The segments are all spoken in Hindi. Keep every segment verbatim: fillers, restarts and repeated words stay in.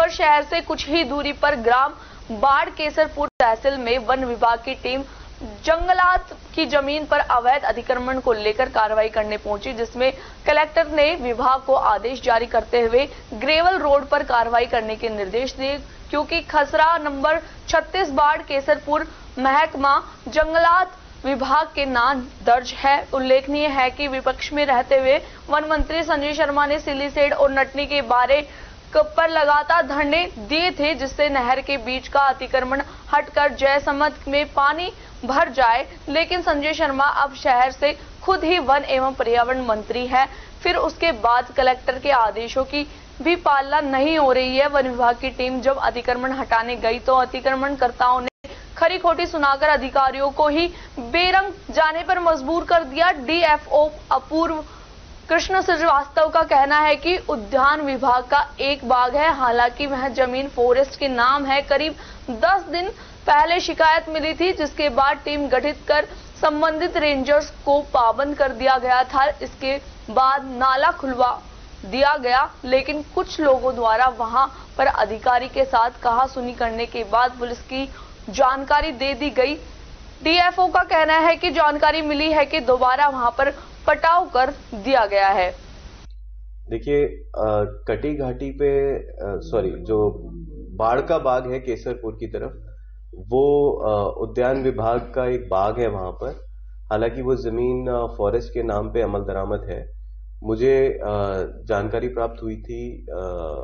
पर शहर से कुछ ही दूरी पर ग्राम बाढ़ केसरपुर तहसील में वन विभाग की टीम जंगलात की जमीन पर अवैध अतिक्रमण को लेकर कार्रवाई करने पहुंची, जिसमें कलेक्टर ने विभाग को आदेश जारी करते हुए ग्रेवल रोड पर कार्रवाई करने के निर्देश दिए, क्योंकि खसरा नंबर छत्तीस बाढ़ केसरपुर महकमा जंगलात विभाग के नाम दर्ज है। उल्लेखनीय है कि विपक्ष में रहते हुए वन मंत्री संजय शर्मा ने सिलीसेड और नटनी के बारे पर लगातार धरने दिए थे, जिससे नहर के बीच का अतिक्रमण हटकर जयसमंद में पानी भर जाए। लेकिन संजय शर्मा अब शहर से खुद ही वन एवं पर्यावरण मंत्री है, फिर उसके बाद कलेक्टर के आदेशों की भी पालना नहीं हो रही है। वन विभाग की टीम जब अतिक्रमण हटाने गई तो अतिक्रमणकर्ताओं ने खरी खोटी सुनाकर अधिकारियों को ही बेरंग जाने पर मजबूर कर दिया। डीएफओ अपूर्व कृष्ण श्रीवास्तव का कहना है कि उद्यान विभाग का एक बाग है, हालांकि वह जमीन फॉरेस्ट के नाम है। करीब दस दिन पहले शिकायत मिली थी, जिसके बाद टीम गठित कर संबंधित रेंजर्स को पाबंद कर दिया गया था। इसके बाद नाला खुलवा दिया गया, लेकिन कुछ लोगों द्वारा वहां पर अधिकारी के साथ कहासुनी करने के बाद पुलिस की जानकारी दे दी गई। डीएफओ का कहना है कि जानकारी मिली है कि दोबारा वहां पर पटाव कर दिया गया है। देखिए, कटी घाटी पे सॉरी जो बाढ़ का बाग है केसरपुर की तरफ, वो आ, उद्यान विभाग का एक बाग है वहां पर। हालांकि वो जमीन फॉरेस्ट के नाम पे अमल दरामद है। मुझे आ, जानकारी प्राप्त हुई थी आ,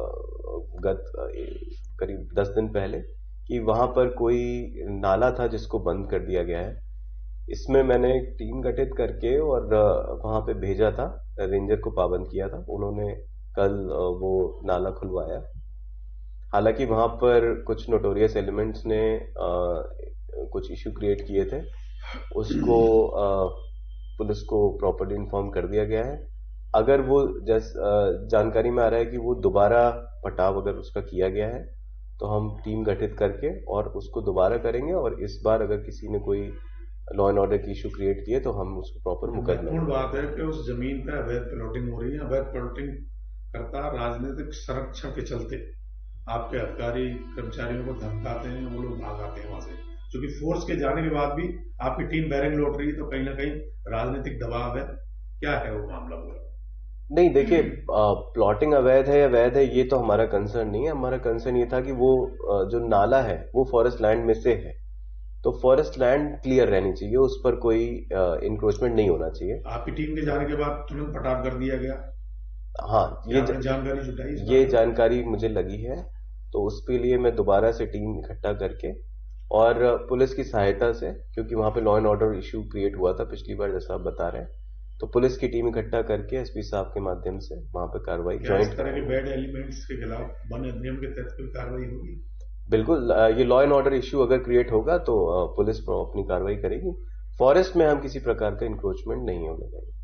गत करीब दस दिन पहले कि वहां पर कोई नाला था जिसको बंद कर दिया गया है। इसमें मैंने एक टीम गठित करके और वहां पे भेजा था, रेंजर को पाबंद किया था। उन्होंने कल वो नाला खुलवाया। हालांकि वहां पर कुछ नोटोरियस एलिमेंट्स ने आ, कुछ इश्यू क्रिएट किए थे, उसको आ, पुलिस को प्रॉपर्ली इन्फॉर्म कर दिया गया है। अगर वो जैस जानकारी में आ रहा है कि वो दोबारा पटाव अगर उसका किया गया है तो हम टीम गठित करके और उसको दोबारा करेंगे, और इस बार अगर किसी ने कोई लॉ एंड ऑर्डर की इशू क्रिएट किए तो हम उसको प्रॉपर मुकदमा। महत्वपूर्ण बात है कि उस जमीन पे अवैध प्लॉटिंग हो रही है। अवैध प्लॉटिंग करता राजनीतिक संरक्षण के चलते आपके अधिकारी कर्मचारियों को धमकाते हैं, वो लोग भाग आते हैं वहां से, क्योंकि फोर्स के जाने के बाद भी आपकी टीम बैरिंग लौट रही है, तो कहीं ना कहीं राजनीतिक दबाव है। क्या है वो मामला पूरा? नहीं, देखिए, प्लॉटिंग अवैध है या वैध है ये तो हमारा कंसर्न नहीं है। हमारा कंसर्न ये था कि वो जो नाला है वो फॉरेस्ट लैंड में से है, तो फॉरेस्ट लैंड क्लियर रहनी चाहिए, उस पर कोई इंक्रोचमेंट नहीं होना चाहिए। आपकी टीम के जाने के बाद तुरंत पटाव कर दिया गया? हाँ, ये जानकारी जुटाई, ये जानकारी मुझे लगी है, तो उसके लिए मैं दोबारा से टीम इकट्ठा करके और पुलिस की सहायता से, क्योंकि वहां पे law and order issue create हुआ था पिछली बार जैसा आप बता रहे हैं, तो पुलिस की टीम इकट्ठा करके एसपी साहब के माध्यम से वहां पर कार्रवाई ज्वाइंट तरह के बैड एलिमेंट्स के खिलाफ वन अधिनियम के तहत कोई कार्रवाई होगी? बिल्कुल, ये लॉ एंड ऑर्डर इश्यू अगर क्रिएट होगा तो पुलिस अपनी कार्रवाई करेगी। फॉरेस्ट में हम किसी प्रकार का इंक्रोचमेंट नहीं होने देंगे।